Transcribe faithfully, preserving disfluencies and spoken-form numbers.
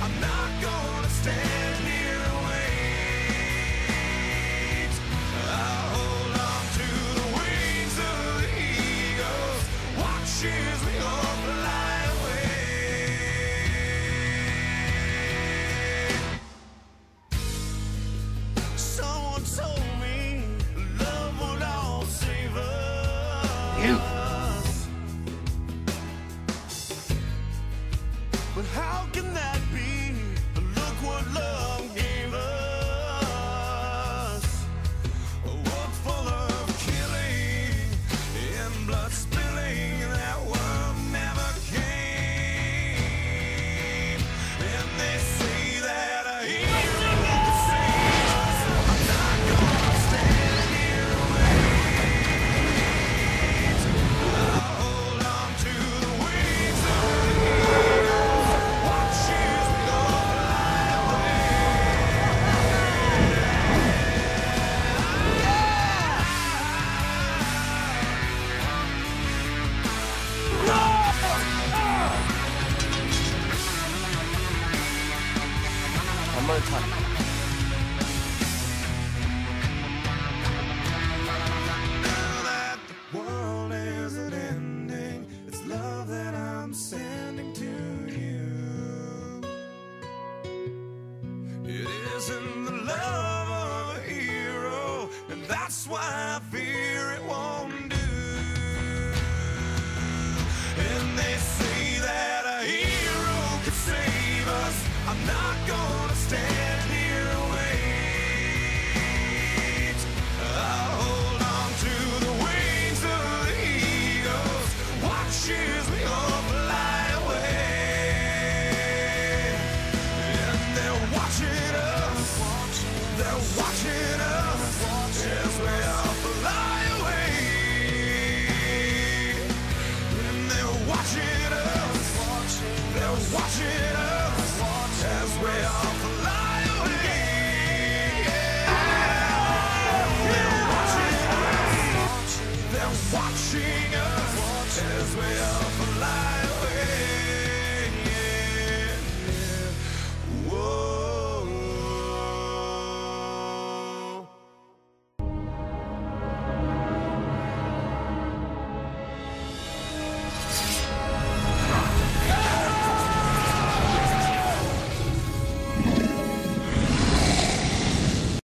I'm not gonna stand here and wait. I'll hold on to the wings of the eagles, watch as we all fly away. Someone told me love will all save us. Yeah. But how can that be? Look what love gave us. A world full of killing and blood spilling. That world never came. And they say that a hero can save us. I'm not gonna stand here and wait. I'll hold on to the wings of the eagle, watch as we all fly away. One more time. Now that the world isn't ending, it's love that I'm sending to you. It isn't the love of a hero, and that's why I fear it won't do. And they say that a hero can save us. I'm not gonna stand here and wait. I'll hold on to the wings of the eagles, watch as we all fly away. And they're watching us, they're watching us as we all fly away. And they're watching us, they're watching us as we all fly away. They're watching us, they're watching us as we all fly away.